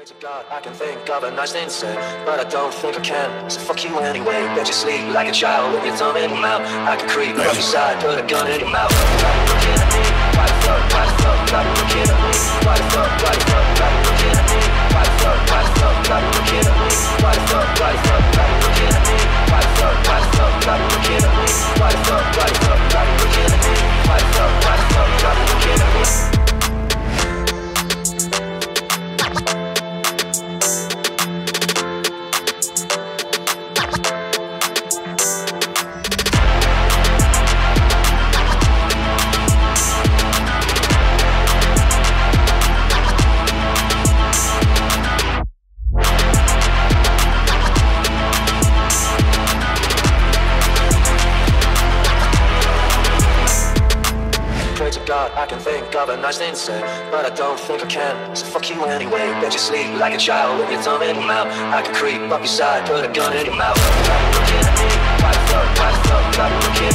Pray to God I can think of a nice thing to say, but I don't think I can. So fuck you anyway. Bet you sleep like a child with your thumb in your mouth. I can creep up your side, put a gun in your mouth. Looking at me, why the fuck, why the fuck, why looking at me, why the fuck, why the fuck, why looking at me, why the fuck, why the fuck, why looking at me, why the fuck, why the fuck, why looking at me, why the fuck, why the fuck, why looking at me, why the fuck, why the fuck, why looking at me, why the fuck, why the fuck, why looking at me. God, I can think of a nice thing to say, but I don't think I can. So fuck you anyway. Bet you sleep like a child with your thumb in your mouth. I can creep up your side, put a gun in your mouth. Looking at me, why the fuck, why the fuck, why looking